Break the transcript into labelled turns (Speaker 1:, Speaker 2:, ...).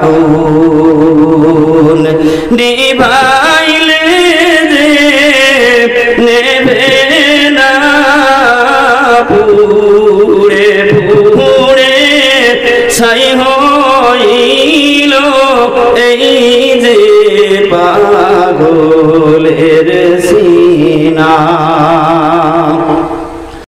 Speaker 1: আগুন নিভাইলে যে নেবে না পুড়ে পুড়ে ছাই হইল এই যে পাগলের সিনা